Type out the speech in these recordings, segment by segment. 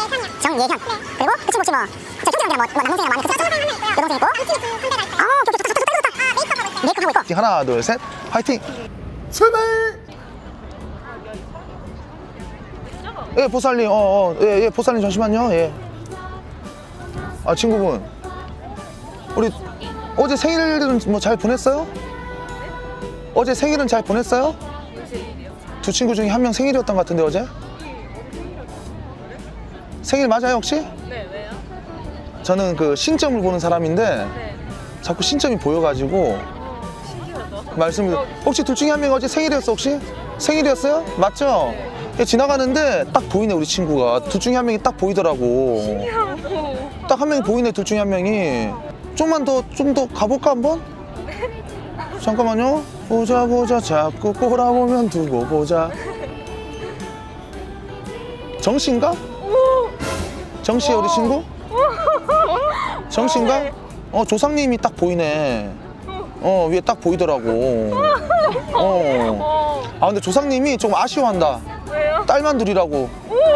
정예현. 그리고 그 친구 혹시 뭐 형제관계나 뭐 남동생이나 많이 그죠? 여동생 있고. 메이크업 하고 있고. 하나 둘 셋 화이팅. 출발. 예 보살님 예 보살님 잠시만요. 예. 아 친구분 우리 어제 생일은 뭐 잘 보냈어요? 어제 생일은 잘 보냈어요? 두 친구 중에 한 명 생일이었던 것 같은데 어제? 생일 맞아요 혹시? 네, 왜요? 저는 그 신점을 보는 사람인데 네. 자꾸 신점이 보여가지고 신기하다. 말씀을 혹시 둘 중에 한 명 어제 생일이었어 혹시? 생일이었어요? 맞죠? 네. 지나가는데 딱 보이네 우리 친구가 둘 중에 한 명이 딱 보이더라고. 신기하고. 딱 한 명이 보이네 둘 중에 한 명이. 좀 더 가볼까 한번? 잠깐만요. 보자 자꾸 꼬라보면 두고 보자. 정씨인가? 정씨야 우리 친구? 정씨인가? 조상님이 딱 보이네. 위에 딱 보이더라고. 아 근데 조상님이 좀 아쉬워한다. 왜요? 딸만 둘이라고.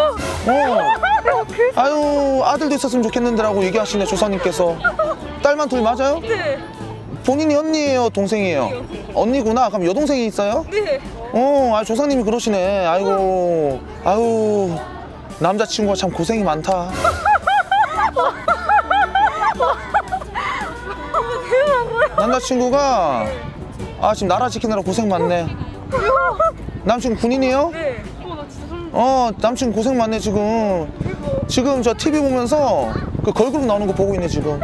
아유 아들도 있었으면 좋겠는데라고 얘기하시네 조상님께서. 딸만 둘 맞아요? 네. 본인이 언니예요 동생이에요? 언니구나. 그럼 여동생이 있어요? 네. 조상님이 그러시네. 아이고 아유 남자친구가 참 고생이 많다. 남자친구가 지금 나라 지키느라 고생 많네. 남친구 군인이에요? 네. 나 진짜 소름. 남친구 고생 많네 지금 저 TV 보면서 그 걸그룹 나오는 거 보고 있네 지금.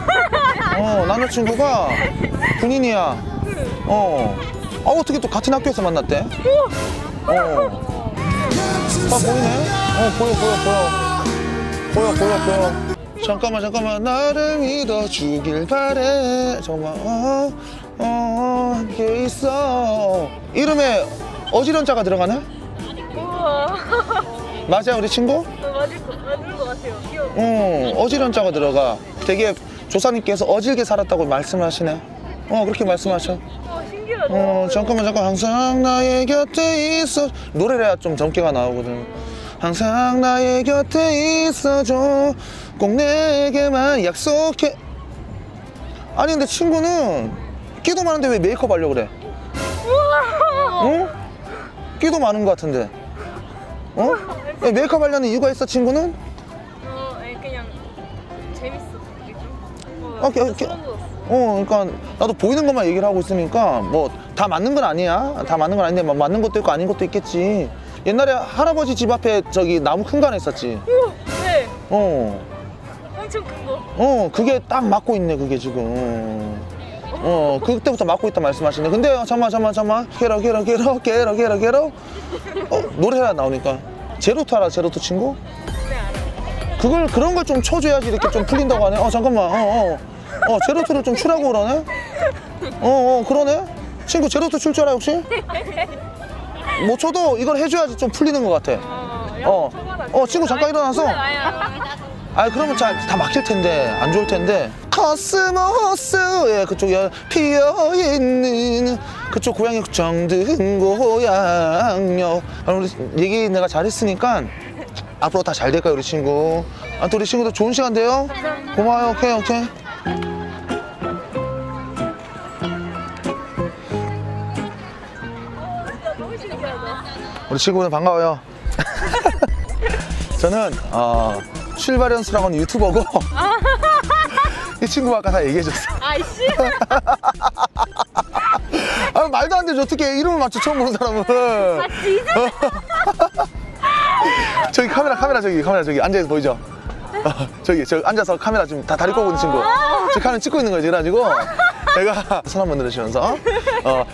남자친구가 군인이야. 어떻게 또 같은 학교에서 만났대? 보이네? 보여. 잠깐만 나를 믿어주길 바래. 정말 함께 있어. 이름에 어지런자가 들어가네? 우와. 맞아요 우리 친구? 맞는 것 같아요. 귀여워. 어지런자가 들어가. 되게 조사님께서 어질게 살았다고 말씀하시네. 그렇게 말씀하셔. 신기하다. 잠깐 항상 나의 곁에 있어. 노래를 해야 좀 정기가 나오거든. 항상 나의 곁에 있어줘. 꼭 내게만 약속해. 아니 근데 친구는 끼도 많은데 왜 메이크업 하려고 그래? 끼도 많은 것 같은데. 왜 메이크업 하려는 이유가 있어 친구는? 그냥 재밌어. 그러니까 나도 보이는 것만 얘기를 하고 있으니까 뭐 다 맞는 건 아니야. 다 맞는 건 아닌데 뭐 맞는 것도 있고 아닌 것도 있겠지. 옛날에 할아버지 집 앞에 저기 나무 큰 거 하나 있었지. 네. 엄청 큰 거. 그게 딱 맞고 있네 그게 지금. 그때부터 맞고 있다 말씀하시네. 근데 잠깐만 게러 노래가 나오니까. 제로투 알아? 제로투 친구? 네, 알아요. 그런 걸 좀 쳐줘야지 이렇게 좀 풀린다고 하네. 잠깐만. 제로투를 좀 추라고 그러네? 그러네? 친구 제로투 출 줄 알아 혹시? 못 쳐도 이걸 해줘야지 좀 풀리는 것 같아. 친구 잠깐 일어나서. 그러면 다 막힐 텐데 안 좋을 텐데. 코스모스 그쪽에 피어있는 그쪽 고양이 정든 고양요. 우리 얘기 내가 잘했으니까 앞으로 다 잘 될까요 우리 친구? 또 우리 친구들 좋은 시간 돼요? 고마워요. 오케이. 우리 친구들 반가워요. 저는 출발 연수라고 하는 유튜버고 이 친구가 아까 다 얘기해줬어. 아이씨. 말도 안 되지 어떻게 이름을 맞춰 처음 보는 사람은. 저기 카메라 저기 앉아서 보이죠? 저기 앉아서 카메라 지금 다 다리 꼬고 있는 친구. 저 카메라 찍고 있는 거지. 그래가지고 내가 손 한번 들으시면서